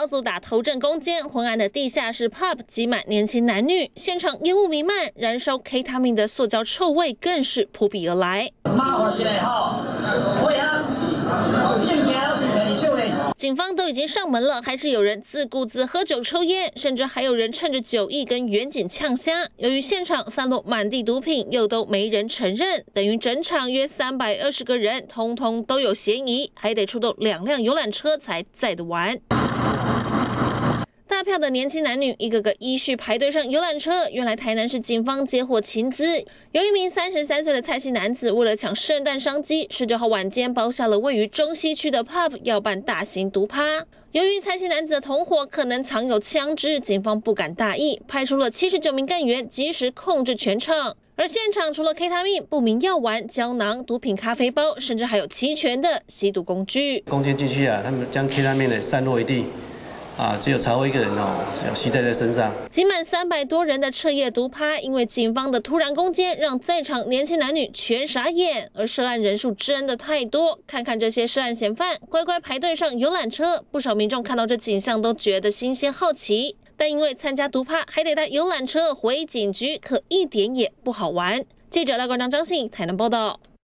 组打头阵攻坚，昏暗的地下室 pub 挤满年轻男女，现场烟雾弥漫，燃烧 K 他命的塑胶臭味更是扑鼻而来。警方都已经上门了，还是有人自顾自喝酒抽烟，甚至还有人趁着酒意跟远警呛虾。由于现场散落满地毒品，又都没人承认，等于整场约320个人，通通都有嫌疑，还得出动2辆游览车才载得完。大票的年轻男女一个个依序排队上游览车。原来台南市警方接获情资，有一名33岁的蔡姓男子为了抢圣诞商机，19号晚间包下了位于中西区的 pub 要办大型毒趴。由于蔡姓男子的同伙可能藏有枪支，警方不敢大意，派出了79名干员及时控制全场。而现场除了 K 他命、不明药丸、胶囊、毒品咖啡包，甚至还有齐全的吸毒工具。 攻坚继续啊，他们将 K 他命散落一地。只有查获一个人有携带在身上。 挤满300多人的彻夜毒趴，因为警方的突然攻坚，让在场年轻男女全傻眼。而涉案人数真的太多，看看这些涉案嫌犯乖乖排队上游览车，不少民众看到这景象都觉得新鲜好奇。但因为参加毒趴还得搭游览车回警局，可一点也不好玩。记者赖冠章、张信台南报道。